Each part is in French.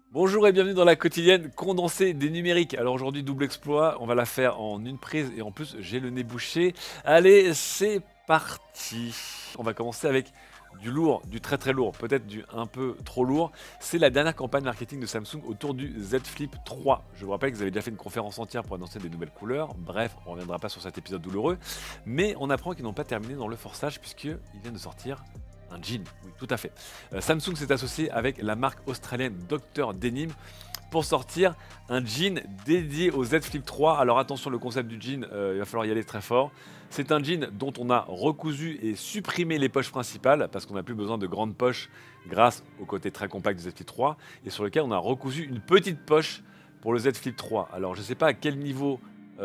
Bonjour et bienvenue dans la quotidienne condensée des numériques. Alors aujourd'hui, double exploit, on va la faire en une prise et en plus, j'ai le nez bouché. Allez, c'est parti. On va commencer avec du lourd, du très très lourd, peut-être du un peu trop lourd. C'est la dernière campagne marketing de Samsung autour du Z Flip 3. Je vous rappelle que vous avez déjà fait une conférence entière pour annoncer des nouvelles couleurs. Bref, on ne reviendra pas sur cet épisode douloureux. Mais on apprend qu'ils n'ont pas terminé dans le forçage puisqu'ils viennent de sortir un jean, oui, tout à fait. Samsung s'est associé avec la marque australienne Dr. Denim pour sortir un jean dédié au Z Flip 3. Alors attention, le concept du jean, il va falloir y aller très fort. C'est un jean dont on a recousu et supprimé les poches principales parce qu'on n'a plus besoin de grandes poches grâce au côté très compact du Z Flip 3 et sur lequel on a recousu une petite poche pour le Z Flip 3. Alors je ne sais pas à quel niveau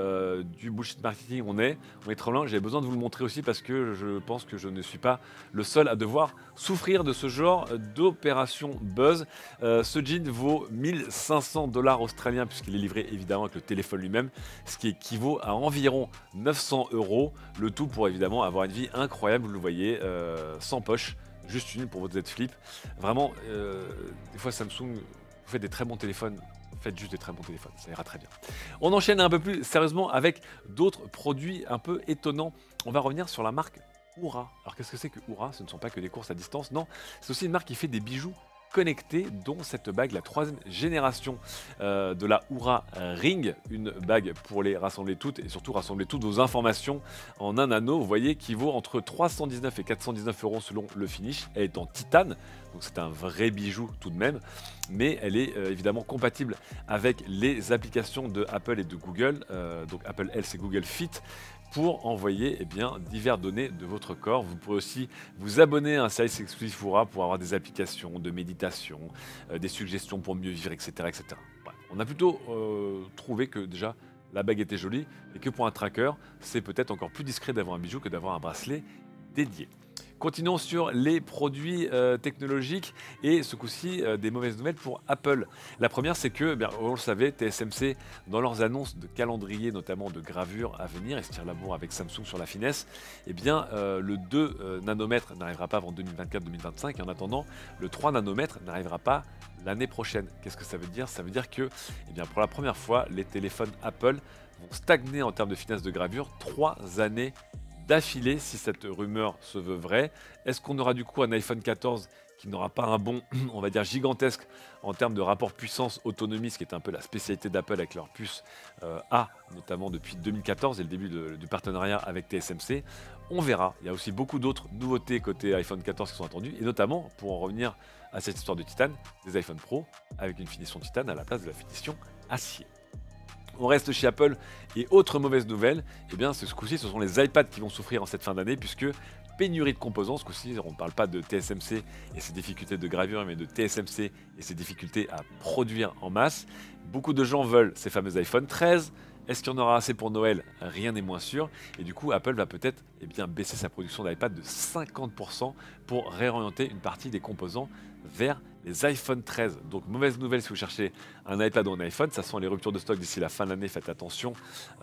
du bullshit marketing on est trop loin, j'ai besoin de vous le montrer aussi parce que je pense que je ne suis pas le seul à devoir souffrir de ce genre d'opération buzz. Ce jean vaut 1500 dollars australiens puisqu'il est livré évidemment avec le téléphone lui-même, ce qui équivaut à environ 900 €, le tout pour évidemment avoir une vie incroyable, vous le voyez, sans poche, juste une pour votre Z Flip. Vraiment, des fois Samsung, vous faites des très bons téléphones, faites juste des très bons téléphones, ça ira très bien. On enchaîne un peu plus sérieusement avec d'autres produits un peu étonnants. On va revenir sur la marque Oura. Alors qu'est-ce que c'est que Oura? Ce ne sont pas que des courses à distance, non. C'est aussi une marque qui fait des bijoux connectés, dont cette bague, la troisième génération de la Oura Ring, une bague pour les rassembler toutes et surtout rassembler toutes vos informations en un anneau, vous voyez, qui vaut entre 319 et 419 € selon le finish. Elle est en titane, donc c'est un vrai bijou tout de même, mais elle est évidemment compatible avec les applications de Apple et de Google, donc Apple Health et Google Fit, pour envoyer diverses données de votre corps. Vous pourrez aussi vous abonner à un service exclusif Oura pour avoir des applications de méditation, des suggestions pour mieux vivre, etc. etc. Voilà. On a plutôt trouvé que déjà la bague était jolie et que pour un tracker, c'est peut-être encore plus discret d'avoir un bijou que d'avoir un bracelet dédié. Continuons sur les produits technologiques et ce coup-ci des mauvaises nouvelles pour Apple. La première, c'est que, on le savait, TSMC, dans leurs annonces de calendrier, notamment de gravure à venir, et se tire la bourre avec Samsung sur la finesse, le 2 nanomètres n'arrivera pas avant 2024-2025 et en attendant, le 3 nanomètres n'arrivera pas l'année prochaine. Qu'est-ce que ça veut dire? Ça veut dire que, pour la première fois, les téléphones Apple vont stagner en termes de finesse de gravure 3 années d'affilée si cette rumeur se veut vraie. Est-ce qu'on aura du coup un iPhone 14 qui n'aura pas un bond, on va dire, gigantesque en termes de rapport puissance-autonomie, ce qui est un peu la spécialité d'Apple avec leur puce A, notamment depuis 2014 et le début du partenariat avec TSMC. On verra. Il y a aussi beaucoup d'autres nouveautés côté iPhone 14 qui sont attendues, et notamment, pour en revenir à cette histoire de titane, des iPhone Pro avec une finition titane à la place de la finition acier. On reste chez Apple et autre mauvaise nouvelle, ce coup-ci ce sont les iPads qui vont souffrir en cette fin d'année puisque pénurie de composants, ce coup-ci on ne parle pas de TSMC et ses difficultés de gravure mais de TSMC et ses difficultés à produire en masse. Beaucoup de gens veulent ces fameux iPhone 13. Est-ce qu'il y en aura assez pour Noël? Rien n'est moins sûr. Et du coup, Apple va peut-être baisser sa production d'iPad de 50% pour réorienter une partie des composants vers les iPhone 13. Donc, mauvaise nouvelle si vous cherchez un iPad ou un iPhone. Ça sent les ruptures de stock d'ici la fin de l'année. Faites attention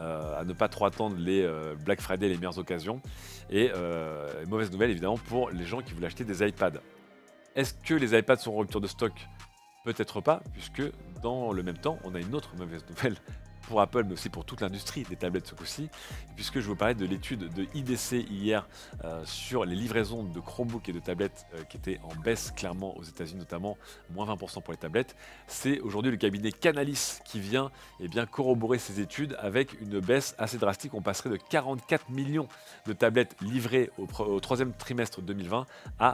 à ne pas trop attendre les Black Friday, les meilleures occasions. Et mauvaise nouvelle évidemment pour les gens qui veulent acheter des iPads. Est-ce que les iPads sont en rupture de stock? Peut-être pas, puisque dans le même temps, on a une autre mauvaise nouvelle pour Apple, mais aussi pour toute l'industrie des tablettes ce coup-ci, puisque je vous parlais de l'étude de IDC hier sur les livraisons de Chromebook et de tablettes qui étaient en baisse clairement aux États-Unis, notamment moins 20% pour les tablettes. C'est aujourd'hui le cabinet Canalys qui vient corroborer ces études avec une baisse assez drastique. On passerait de 44 millions de tablettes livrées au troisième trimestre 2020 à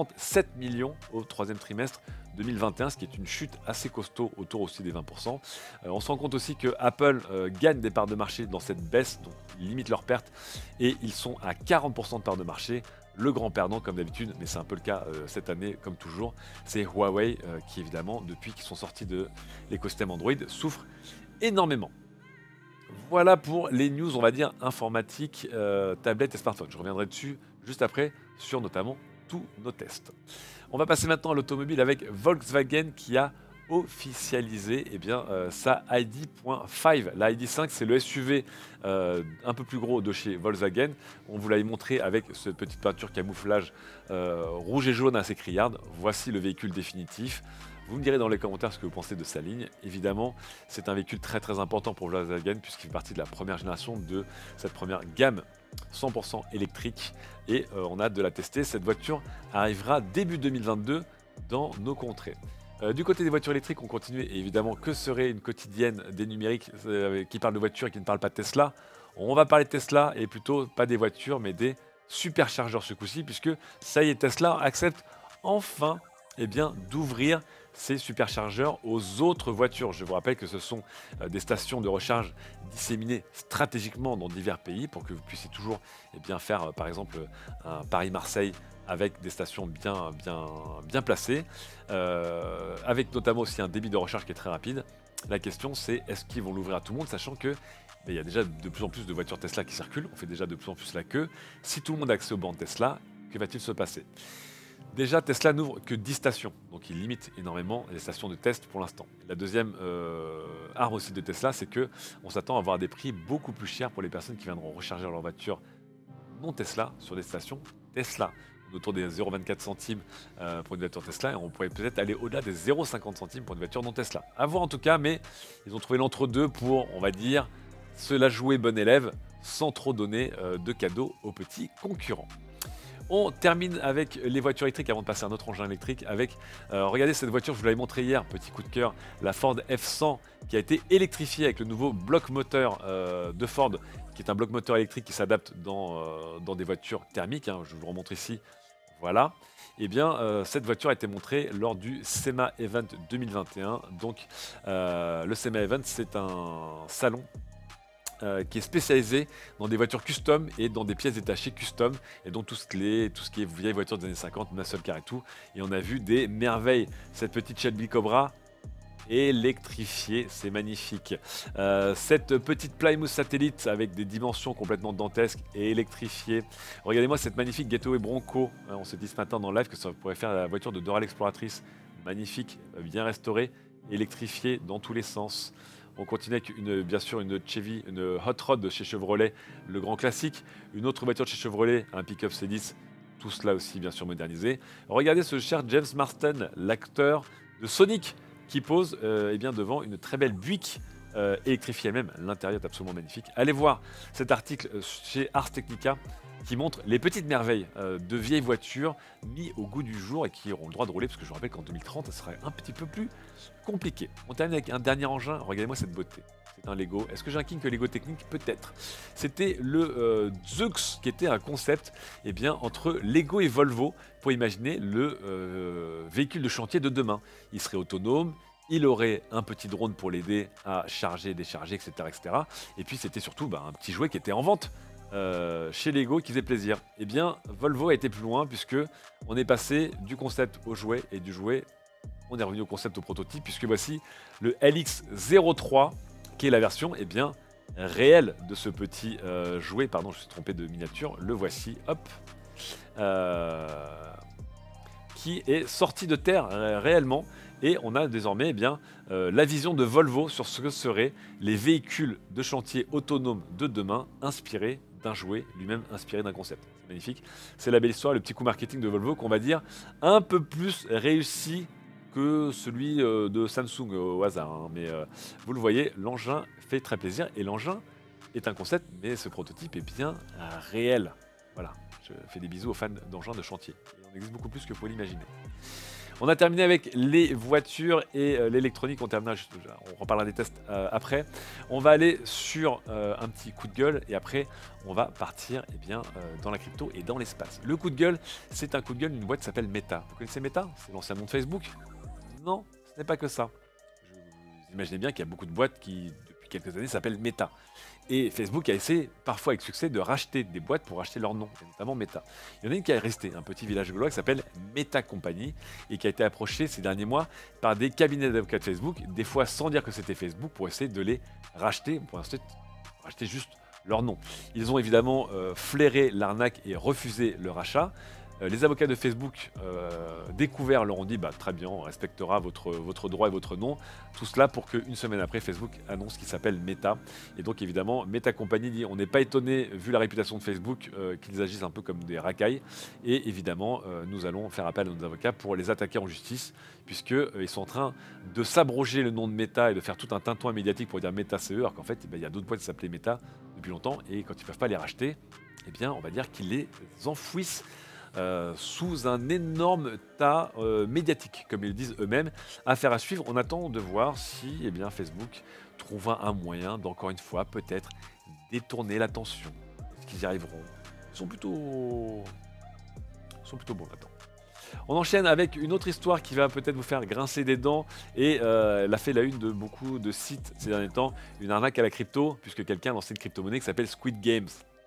37 millions au troisième trimestre 2021, ce qui est une chute assez costaud, autour aussi des 20%. On se rend compte aussi que Apple gagne des parts de marché dans cette baisse, donc ils limitent leurs pertes et ils sont à 40% de parts de marché. Le grand perdant comme d'habitude, mais c'est un peu le cas cette année comme toujours, c'est Huawei qui évidemment, depuis qu'ils sont sortis de l'écosystème Android, souffre énormément. Voilà pour les news, on va dire, informatiques, tablettes et smartphones. Je reviendrai dessus juste après sur notamment tous nos tests. On va passer maintenant à l'automobile avec Volkswagen qui a officialisé sa ID.5. La ID.5, c'est le SUV un peu plus gros de chez Volkswagen. On vous l'avait montré avec cette petite peinture camouflage rouge et jaune assez criarde. Voici le véhicule définitif. Vous me direz dans les commentaires ce que vous pensez de sa ligne. Évidemment, c'est un véhicule très très important pour Volkswagen puisqu'il fait partie de la première génération de cette première gamme 100% électrique et on a hâte de la tester. Cette voiture arrivera début 2022 dans nos contrées. Du côté des voitures électriques, on continue et évidemment que serait une quotidienne des numériques qui parle de voitures et qui ne parle pas de Tesla. On va parler de Tesla et plutôt pas des voitures mais des superchargeurs ce coup-ci puisque ça y est, Tesla accepte enfin d'ouvrir ces superchargeurs aux autres voitures. Je vous rappelle que ce sont des stations de recharge disséminées stratégiquement dans divers pays pour que vous puissiez toujours faire par exemple un Paris-Marseille avec des stations bien placées, avec notamment aussi un débit de recharge qui est très rapide. La question c'est est-ce qu'ils vont l'ouvrir à tout le monde, sachant que il y a déjà de plus en plus de voitures Tesla qui circulent, on fait déjà de plus en plus la queue. Si tout le monde a accès aux bandes Tesla, que va-t-il se passer? Déjà, Tesla n'ouvre que 10 stations, donc il limite énormément les stations de test pour l'instant. La deuxième arme aussi de Tesla, c'est qu'on s'attend à avoir des prix beaucoup plus chers pour les personnes qui viendront recharger leur voiture non Tesla sur des stations Tesla. Autour des 0,24 centimes pour une voiture Tesla, et on pourrait peut-être aller au-delà des 0,50 centimes pour une voiture non Tesla. À voir en tout cas, mais ils ont trouvé l'entre-deux pour, on va dire, se la jouer bon élève sans trop donner de cadeaux aux petits concurrents. On termine avec les voitures électriques avant de passer à un autre engin électrique avec, regardez cette voiture, je vous l'avais montré hier, petit coup de cœur, la Ford F100 qui a été électrifiée avec le nouveau bloc moteur de Ford, qui est un bloc moteur électrique qui s'adapte dans des voitures thermiques, hein, je vous le remontre ici, voilà. Et cette voiture a été montrée lors du SEMA Event 2021, donc le SEMA Event c'est un salon qui est spécialisé dans des voitures custom et dans des pièces détachées custom et donc tout ce qui est vieille voiture des années 50, muscle car et tout. Et on a vu des merveilles. Cette petite Shelby Cobra électrifiée, c'est magnifique. Cette petite Plymouth Satellite avec des dimensions complètement dantesques et électrifiée. Regardez-moi cette magnifique Gateway Bronco. On s'est dit ce matin dans le live que ça pourrait faire la voiture de Dora l'Exploratrice. Magnifique, bien restaurée, électrifiée dans tous les sens. On continue avec bien sûr une Chevy, une Hot Rod de chez Chevrolet, le grand classique. Une autre voiture de chez Chevrolet, un pick-up C10, tout cela aussi bien sûr modernisé. Regardez ce cher James Marsden, l'acteur de Sonic, qui pose devant une très belle Buick électrifiée elle-même. L'intérieur est absolument magnifique. Allez voir cet article chez Ars Technica qui montre les petites merveilles de vieilles voitures mises au goût du jour et qui auront le droit de rouler, parce que je vous rappelle qu'en 2030, ça serait un petit peu plus compliqué. On termine avec un dernier engin, regardez-moi cette beauté. C'est un Lego. Est-ce que j'ai un king que Lego technique? Peut-être. C'était le Zux, qui était un concept entre Lego et Volvo, pour imaginer le véhicule de chantier de demain. Il serait autonome, il aurait un petit drone pour l'aider à charger, décharger, etc. etc. Et puis c'était surtout un petit jouet qui était en vente. Chez Lego qui faisait plaisir. Volvo a été plus loin puisque on est passé du concept au jouet et du jouet on est revenu au concept au prototype puisque voici le LX03 qui est la version réelle de ce petit jouet. Pardon, je me suis trompé de miniature. Le voici, hop, qui est sorti de terre réellement. Et on a désormais la vision de Volvo sur ce que seraient les véhicules de chantier autonomes de demain, inspirés d'un jouet, lui-même inspiré d'un concept. C'est magnifique. C'est la belle histoire, le petit coup marketing de Volvo qu'on va dire un peu plus réussi que celui de Samsung au hasard. Hein. Mais vous le voyez, l'engin fait très plaisir et l'engin est un concept, mais ce prototype est bien réel. Voilà, je fais des bisous aux fans d'engins de chantier. Il en existe beaucoup plus que vous pouvez l'imaginer. On a terminé avec les voitures et l'électronique. On reparlera des tests après. On va aller sur un petit coup de gueule et après on va partir dans la crypto et dans l'espace. Le coup de gueule, c'est un coup de gueule d'une boîte qui s'appelle Meta. Vous connaissez Meta? C'est l'ancien nom de Facebook? Non, ce n'est pas que ça. Vous imaginez bien qu'il y a beaucoup de boîtes qui, depuis quelques années, s'appellent Meta. Et Facebook a essayé, parfois avec succès, de racheter des boîtes pour racheter leur nom, et notamment Meta. Il y en a une qui est restée, un petit village gaulois qui s'appelle Meta Company, et qui a été approché ces derniers mois par des cabinets d'avocats de Facebook, des fois sans dire que c'était Facebook, pour essayer de les racheter, pour ensuite racheter juste leur nom. Ils ont évidemment flairé l'arnaque et refusé le rachat. Les avocats de Facebook découverts leur ont dit bah, très bien, on respectera votre droit et votre nom. Tout cela pour qu'une semaine après, Facebook annonce qu'il s'appelle Meta. Et donc évidemment, Meta Company dit on n'est pas étonné, vu la réputation de Facebook, qu'ils agissent un peu comme des racailles. Et évidemment, nous allons faire appel à nos avocats pour les attaquer en justice, puisqu'ils sont en train de s'abroger le nom de Meta et de faire tout un tintouin médiatique pour dire Meta CE, alors qu'en fait, il y a d'autres boîtes qui s'appelaient Meta depuis longtemps, et quand ils ne peuvent pas les racheter, eh bien, on va dire qu'ils les enfouissent sous un énorme tas médiatique, comme ils disent eux-mêmes. Affaire à suivre, on attend de voir si eh bien, Facebook trouvera un moyen d'encore une fois peut-être détourner l'attention. Est-ce qu'ils y arriveront? Ils sont plutôt bons là-dedans. On enchaîne avec une autre histoire qui va peut-être vous faire grincer des dents et elle a fait la une de beaucoup de sites ces derniers temps, une arnaque à la crypto, puisque quelqu'un a lancé une crypto-monnaie qui s'appelle Squid Games.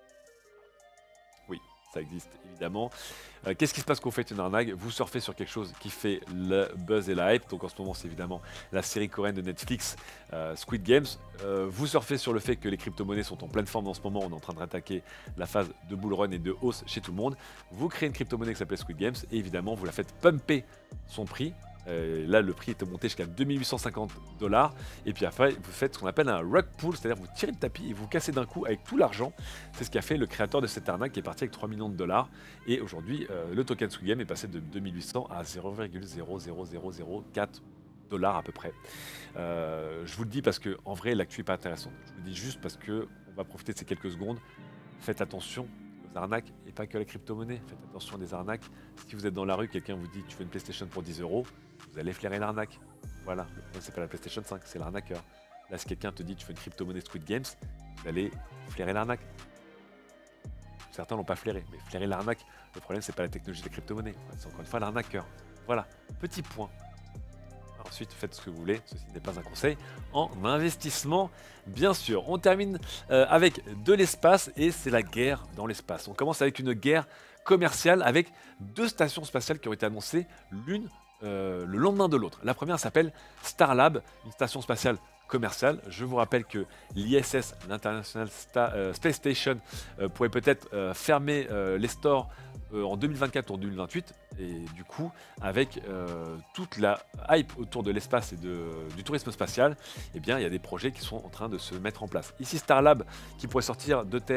Oui, ça existe évidemment. Qu'est-ce qui se passe quand vous faites une arnaque? Vous surfez sur quelque chose qui fait le buzz et la hype. Donc en ce moment, c'est évidemment la série coréenne de Netflix, Squid Games. Vous surfez sur le fait que les crypto-monnaies sont en pleine forme en ce moment. On est en train de rattaquer la phase de bull run et de hausse chez tout le monde. Vous créez une crypto-monnaie qui s'appelle Squid Games et évidemment, vous la faites pumper son prix. Là, le prix était monté jusqu'à 2850 $. Et puis après, vous faites ce qu'on appelle un rug pull, c'est-à-dire vous tirez le tapis et vous cassez d'un coup avec tout l'argent. C'est ce qu'a fait le créateur de cette arnaque qui est parti avec 3 millions de $. Et aujourd'hui, le token Squid Game est passé de 2800 à 0,00004 $ à peu près. Je vous le dis parce que en vrai, l'actu n'est pas intéressante. Je vous le dis juste parce que on va profiter de ces quelques secondes. Faites attention aux arnaques et pas que à la crypto-monnaie. Faites attention à des arnaques. Si vous êtes dans la rue, quelqu'un vous dit tu veux une PlayStation pour 10 €, vous allez flairer l'arnaque. Voilà, le problème c'est pas la PlayStation 5, c'est l'arnaqueur. Là, si quelqu'un te dit tu veux une crypto-monnaie Squid Games, vous allez flairer l'arnaque. Certains l'ont pas flairé, mais flairer l'arnaque, le problème c'est pas la technologie des crypto-monnaies, c'est encore une fois l'arnaqueur. Voilà, petit point. Ensuite, faites ce que vous voulez, ceci n'est pas un conseil en investissement, bien sûr. On termine avec de l'espace et c'est la guerre dans l'espace. On commence avec une guerre commerciale avec 2 stations spatiales qui ont été annoncées, l'une le lendemain de l'autre. La première s'appelle Starlab, une station spatiale commerciale. Je vous rappelle que l'ISS, l'International Space Station, pourrait peut-être fermer les stores en 2024 ou en 2028. Et du coup, avec toute la hype autour de l'espace et du tourisme spatial, eh bien, il y a des projets qui sont en train de se mettre en place. Ici, Starlab, qui pourrait sortir de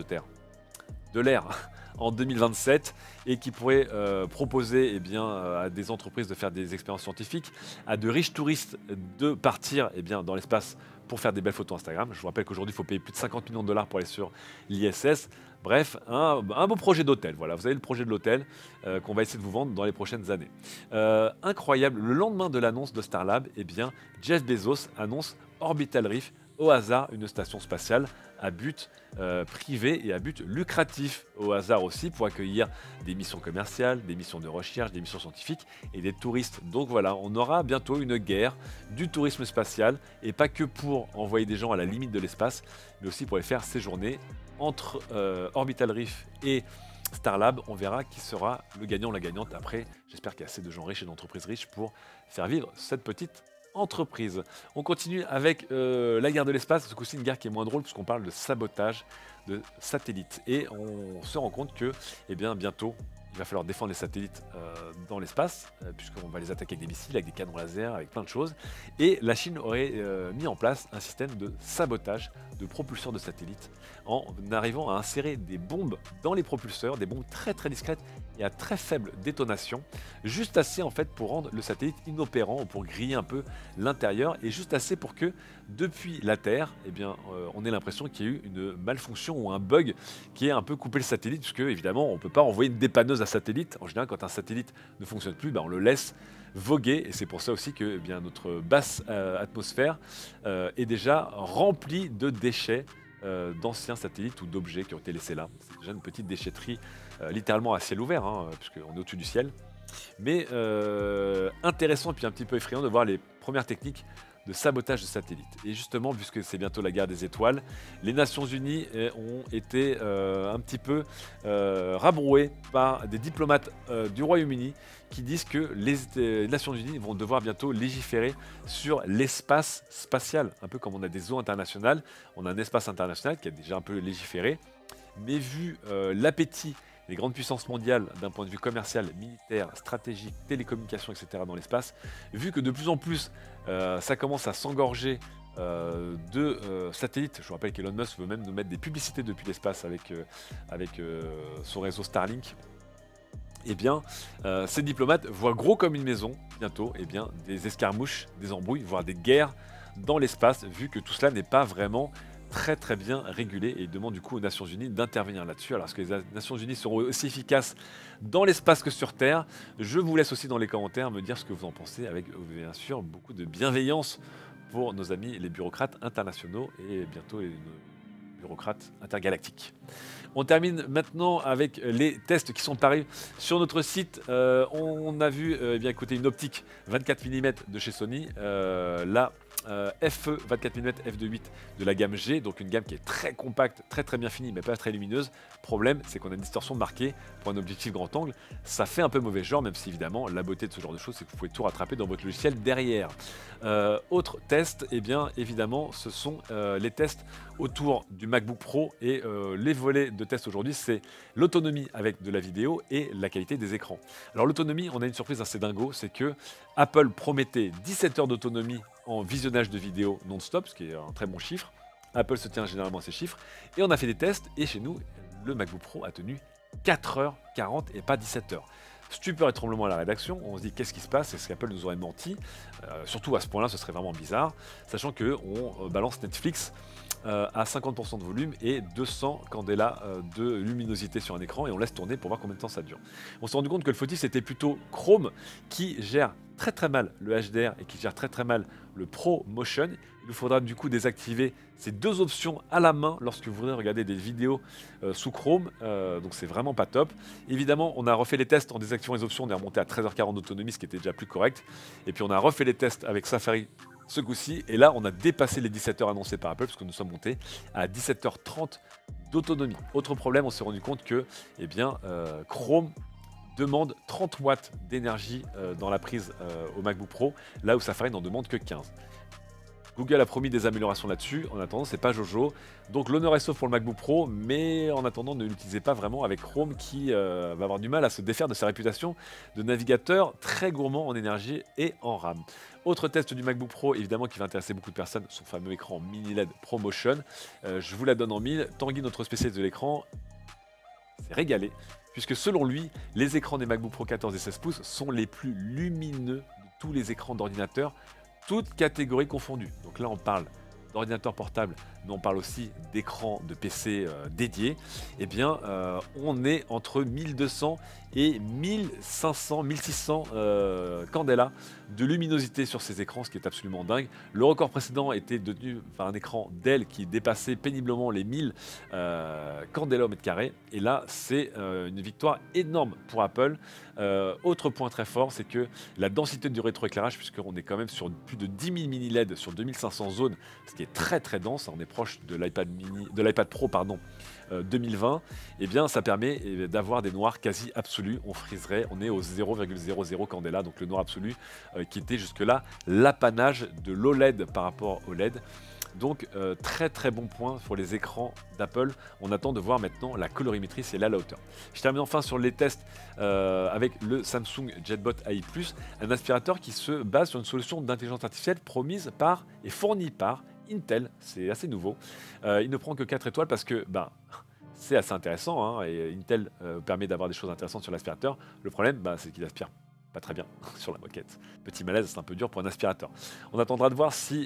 l'air en 2027 et qui pourrait proposer eh bien, à des entreprises de faire des expériences scientifiques, à de riches touristes de partir eh bien, dans l'espace pour faire des belles photos Instagram. Je vous rappelle qu'aujourd'hui, il faut payer plus de 50 millions de $ pour aller sur l'ISS. Bref, un beau projet d'hôtel. Voilà, vous avez le projet de l'hôtel qu'on va essayer de vous vendre dans les prochaines années. Incroyable, le lendemain de l'annonce de Starlab, eh bien, Jeff Bezos annonce Orbital Reef, au hasard une station spatiale à but privé et à but lucratif, au hasard aussi pour accueillir des missions commerciales, des missions de recherche, des missions scientifiques et des touristes. Donc voilà, on aura bientôt une guerre du tourisme spatial et pas que pour envoyer des gens à la limite de l'espace, mais aussi pour les faire séjourner entre Orbital Reef et Starlab. On verra qui sera le gagnant ou la gagnante. Après, j'espère qu'il y a assez de gens riches et d'entreprises riches pour faire vivre cette petite entreprise. On continue avec la guerre de l'espace, ce coup-ci une guerre qui est moins drôle puisqu'on parle de sabotage de satellites. Et on se rend compte que eh bien, bientôt, il va falloir défendre les satellites dans l'espace, puisqu'on va les attaquer avec des missiles, avec des canons laser, avec plein de choses. Et la Chine aurait mis en place un système de sabotage de propulseurs de satellites en arrivant à insérer des bombes dans les propulseurs, des bombes très très discrètes et à très faible détonation, juste assez en fait pour rendre le satellite inopérant ou pour griller un peu l'intérieur et juste assez pour que depuis la Terre, eh bien, on ait l'impression qu'il y a eu une malfonction ou un bug qui ait un peu coupé le satellite, puisque évidemment on ne peut pas envoyer une dépanneuse à satellite. En général, quand un satellite ne fonctionne plus, on le laisse voguer et c'est pour ça aussi que eh bien, notre basse atmosphère est déjà remplie de déchets d'anciens satellites ou d'objets qui ont été laissés là. C'est déjà une petite déchetterie littéralement à ciel ouvert, puisqu'on est au-dessus du ciel. Mais intéressant et puis un petit peu effrayant de voir les premières techniques de sabotage de satellites. Et justement, puisque c'est bientôt la guerre des étoiles, les Nations Unies ont été un petit peu rabrouées par des diplomates du Royaume-Uni qui disent que les Nations Unies vont devoir bientôt légiférer sur l'espace spatial. Un peu comme on a des eaux internationales, on a un espace international qui a déjà un peu légiféré. Mais vu l'appétit les grandes puissances mondiales d'un point de vue commercial, militaire, stratégique, télécommunications, etc. dans l'espace, vu que de plus en plus ça commence à s'engorger de satellites. Je vous rappelle qu'Elon Musk veut même nous mettre des publicités depuis l'espace avec son réseau Starlink. Eh bien, ces diplomates voient gros comme une maison, bientôt, eh bien, des escarmouches, des embrouilles, voire des guerres dans l'espace, vu que tout cela n'est pas vraiment très bien régulé et ils demandent du coup aux Nations Unies d'intervenir là-dessus. Alors est-ce que les Nations Unies seront aussi efficaces dans l'espace que sur Terre? Je vous laisse aussi dans les commentaires me dire ce que vous en pensez avec bien sûr beaucoup de bienveillance pour nos amis les bureaucrates internationaux et bientôt les bureaucrates intergalactiques. On termine maintenant avec les tests qui sont parus sur notre site. On a vu eh bien, écoutez, une optique 24 mm de chez Sony, la FE 24 mm f2.8 de la gamme G, donc une gamme qui est très compacte, très bien finie, mais pas très lumineuse. Problème, c'est qu'on a une distorsion marquée pour un objectif grand angle. Ça fait un peu mauvais genre, même si évidemment la beauté de ce genre de choses, c'est que vous pouvez tout rattraper dans votre logiciel derrière. Autre test, eh bien évidemment, ce sont les tests autour du MacBook Pro et les volets de test aujourd'hui, c'est l'autonomie avec de la vidéo et la qualité des écrans. Alors l'autonomie, on a une surprise assez dingo, c'est que Apple promettait 17 heures d'autonomie en visionnage de vidéos non-stop, ce qui est un très bon chiffre. Apple se tient généralement à ces chiffres. Et on a fait des tests, et chez nous, le MacBook Pro a tenu 4h40 et pas 17 heures. Stupeur et tremblement à la rédaction, on se dit qu'est-ce qui se passe, est-ce qu'Apple nous aurait menti? Surtout à ce point-là, ce serait vraiment bizarre, sachant qu'on balance Netflix à 50% de volume et 200 candela de luminosité sur un écran et on laisse tourner pour voir combien de temps ça dure. On s'est rendu compte que le fautif c'était plutôt Chrome qui gère très mal le HDR et qui gère très mal le Pro Motion. Il nous faudra du coup désactiver ces deux options à la main lorsque vous voudrez regarder des vidéos sous Chrome, donc c'est vraiment pas top. Évidemment, on a refait les tests en désactivant les options, on est remonté à 13h40 d'autonomie, ce qui était déjà plus correct. Et puis on a refait les tests avec Safari ce coup-ci, et là on a dépassé les 17 heures annoncées par Apple, parce que nous sommes montés à 17h30 d'autonomie. Autre problème, on s'est rendu compte que eh bien, Chrome demande 30 watts d'énergie dans la prise au MacBook Pro, là où Safari n'en demande que 15. Google a promis des améliorations là-dessus, en attendant c'est pas Jojo. Donc l'honneur est sauf pour le MacBook Pro, mais en attendant ne l'utilisez pas vraiment avec Chrome qui va avoir du mal à se défaire de sa réputation de navigateur très gourmand en énergie et en RAM. Autre test du MacBook Pro, évidemment qui va intéresser beaucoup de personnes, son fameux écran mini LED ProMotion. Je vous la donne en mille. Tanguy, notre spécialiste de l'écran, s'est régalé, puisque selon lui, les écrans des MacBook Pro 14 et 16 pouces sont les plus lumineux de tous les écrans d'ordinateur, toutes catégories confondues. Donc là, on parle d'ordinateur portable, mais on parle aussi d'écran de PC dédié. Eh bien, on est entre 1200 et 1500, 1600 candela de luminosité sur ces écrans, ce qui est absolument dingue. Le record précédent était détenu par un écran Dell qui dépassait péniblement les 1000 candela au mètre carré. Et là, c'est une victoire énorme pour Apple. Autre point très fort, c'est que la densité du rétroéclairage, puisqu'on est quand même sur plus de 10 000 mini LED sur 2500 zones, ce qui est très dense, on est proche de l'iPad Pro 2020, et bien ça permet d'avoir des noirs quasi absolus. On friserait, on est au 0,00 candela, donc le noir absolu qui était jusque-là l'apanage de l'OLED par rapport au LED. Donc très bon point pour les écrans d'Apple. On attend de voir maintenant la colorimétrie, c'est là la hauteur. Je termine enfin sur les tests avec le Samsung JetBot AI+, un aspirateur qui se base sur une solution d'intelligence artificielle promise par et fournie par Intel. C'est assez nouveau. Il ne prend que 4 étoiles parce que c'est assez intéressant, hein, et Intel permet d'avoir des choses intéressantes sur l'aspirateur. Le problème, c'est qu'il aspire pas très bien sur la moquette. Petit malaise, c'est un peu dur pour un aspirateur. On attendra de voir si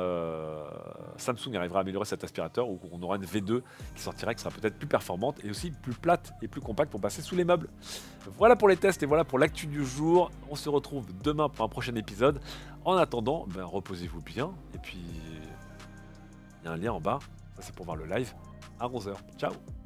Samsung arrivera à améliorer cet aspirateur ou on aura une V2 qui sortira, qui sera peut-être plus performante et aussi plus plate et plus compacte pour passer sous les meubles. Voilà pour les tests et voilà pour l'actu du jour. On se retrouve demain pour un prochain épisode. En attendant, reposez-vous bien et puis il y a un lien en bas, ça c'est pour voir le live à 11h. Ciao!